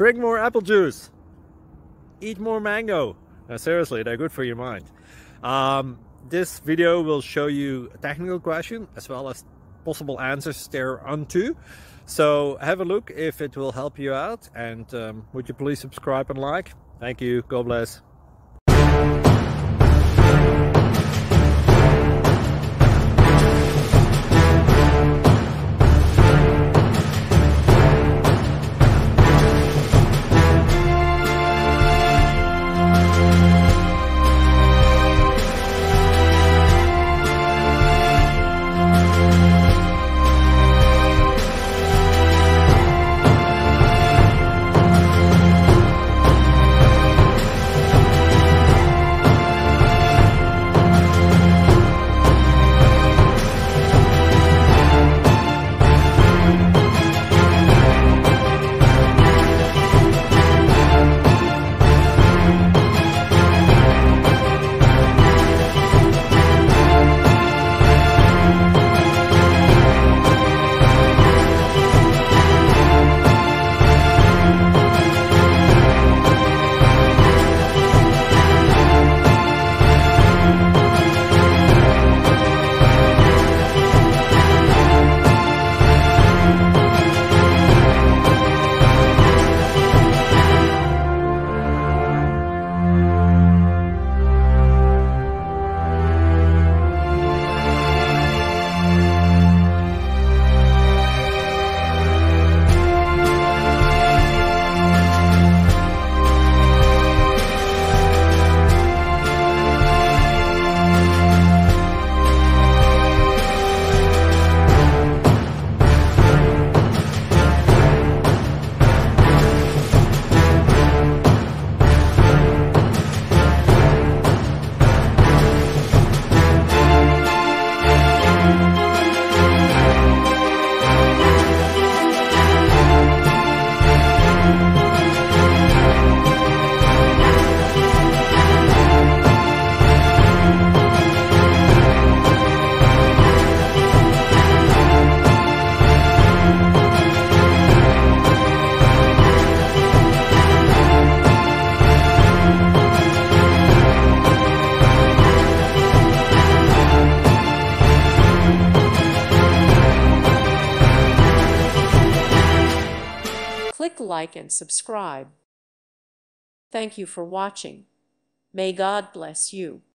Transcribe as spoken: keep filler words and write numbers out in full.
Drink more apple juice. Eat more mango. Now, seriously, they're good for your mind. Um, this video will show you a technical question as well as possible answers thereunto. So have a look if it will help you out, and um, would you please subscribe and like? Thank you. God bless. Click like and subscribe. Thank you for watching. May God bless you.